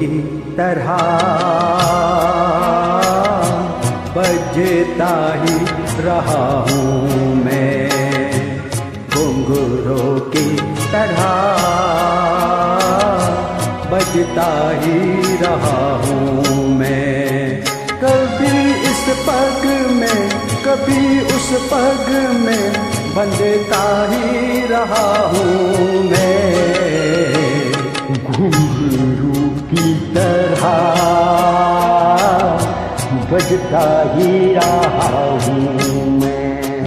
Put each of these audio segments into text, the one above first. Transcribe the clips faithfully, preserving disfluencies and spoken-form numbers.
की तरह बजता ही रहा हूँ मैं, घुंघरू की तरह बजता ही रहा हूँ मैं। कभी इस पग में कभी उस पग में बंधता ही रहा हूँ मैं, घुंघरू की तरह बजता ही रहा हूँ मैं।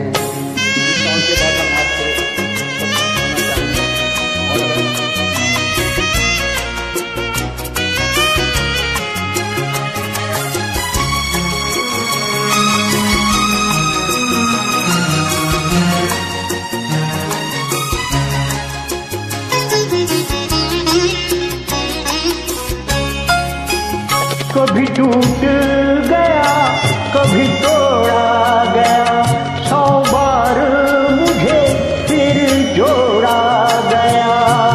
कभी टूट गया कभी तोड़ा गया, सौ बार मुझे फिर जोड़ा गया।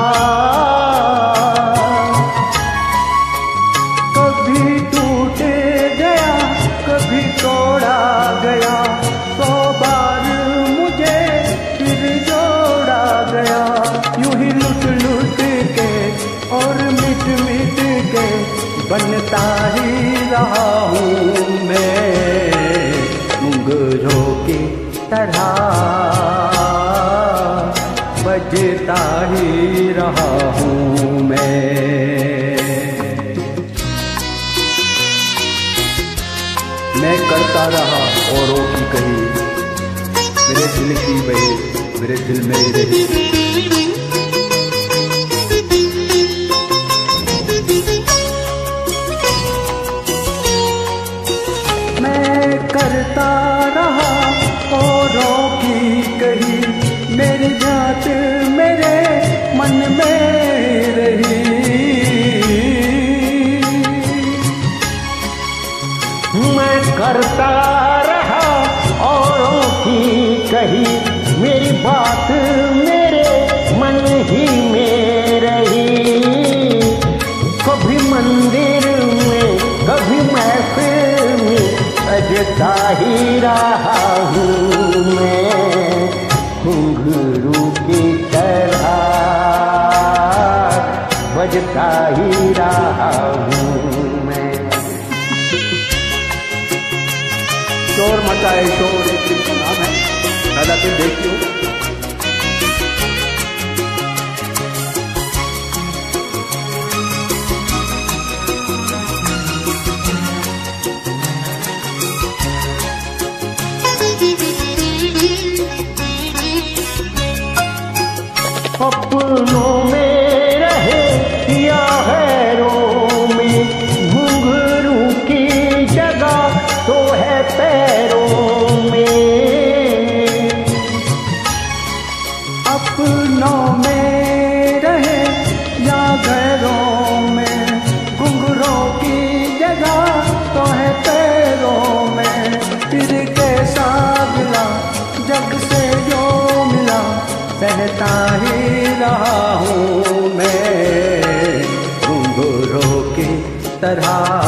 कभी टूट गया कभी तोड़ा गया, सौ बार मुझे फिर जोड़ा गया। यूं ही लुट लुट के और मिट मिट के बनता ही रहा हूँ मैं, घुंघरू की तरह बजता ही रहा हूँ मैं। मैं करता रहा औरों की कही, मेरे दिल की बही मेरे दिल में ही रही। करता रहा औरों की कही, मेरी बात मेरे मन में रही। मैं करता रहा औरों की कही, मेरी बात मेरे मन ही में रही। कभी मंदिर में कभी महफिल में बजता ही रहा हूँ मैं, घुंघरू की तरह बजता ही रहा हूँ मैं। शोर मचाए शोर एक दिन का नाम है, दादा तुम देखियो। अपनों में रहे या गैरों में, घुंघरू की जगह तो है पैरों में। अपनों में रहे या गैरों में, घुंघरू की जगह तो है पैरों में। फिर कैसा मिला जग से जो मिला, सहता ही रहा हूँ मैं, घुंघरू की तरह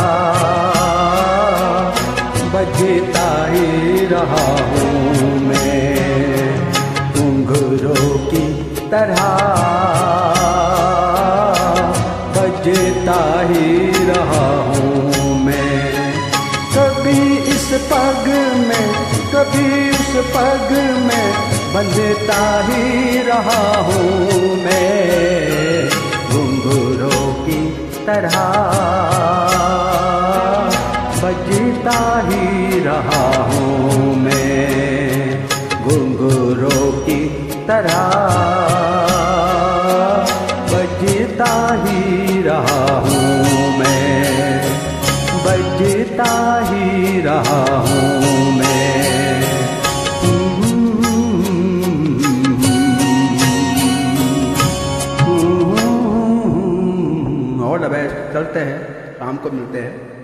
बजता ही रहा हूँ मैं, घुंघरू की तरह बजता ही रहा हूँ मैं। कभी इस पग में कभी उस पग में बंधता ही रहा हूँ मैं, घुंघरू की तरह बजता ही रहा हूँ मैं, घुंघरू की तरह बजता ही रहा हूँ मैं, बजता ही रहा हूँ मैं। चलते हैं, शाम को मिलते हैं।